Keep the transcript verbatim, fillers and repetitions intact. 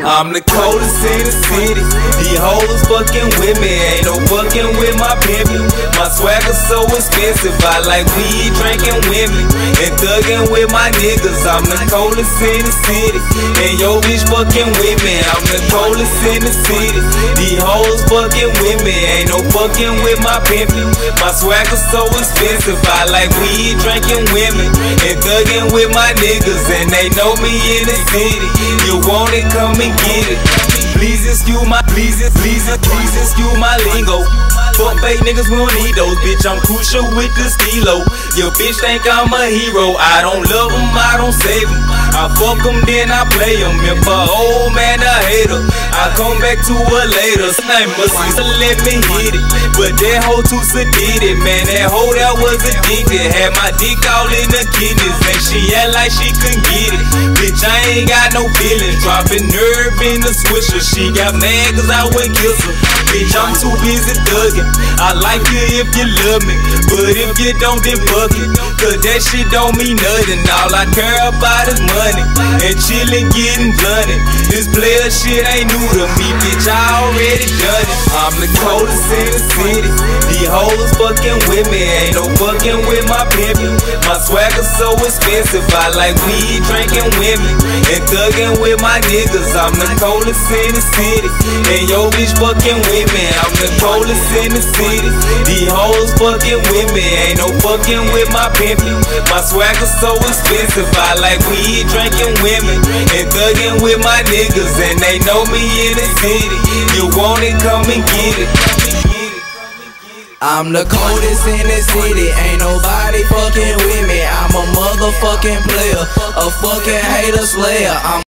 I'm the coldest in the city. These hoes fucking with me, ain't no fucking with my pimpin'. My swagger so expensive, I like weed, drinking women, and thugging with my niggas. I'm the coldest in the city, and yo bitch fucking with me. I'm the coldest in the city. These hoes fucking with me, ain't no fucking with my pimpin'. My swagger so expensive, I like weed, drinking women, and thugging with my niggas, and they know me in the city. You want it, come and get it. Please excuse my, please, please, please excuse my lingo. Fuck fake niggas, we don't need those. Bitch, I'm crucial with the stilo. Your bitch think I'm a hero. I don't love them, I don't save them. I fuck them, then I play them. If a old man a hater, I come back to her later. Snake must let me hit it, but that hoe too sedated. Man, that hoe that was addicted. Had my dick all in the kidneys, and she act like she couldn't get it. Bitch, I ain't got no feelings. Dropping nerve in the swisher. She got mad cause I wouldn't kiss her. Bitch, I'm too busy thugging. I like you if you love me, but if you don't, then fuck it, cause that shit don't mean nothing. All I care about is money, and chillin' getting blunted. This player shit ain't new to me, bitch, I already done it. I'm the coldest in the city. These hoes fucking with me, ain't no fucking with my pimpin'. My swagger so expensive, I like weed, drinking women, and thugging with my niggas. I'm the coldest in the city, and yo bitch fucking with me. I'm the coldest in the city. These hoes fucking with me, ain't no fucking with my pimpin'. My swagger so expensive, I like weed, drinking women, and thugging with my niggas, and they know me in the city. You want it, come and get it. I'm the coldest in the city, ain't nobody fucking with me. I'm a motherfucking player, a fucking hater slayer. I'm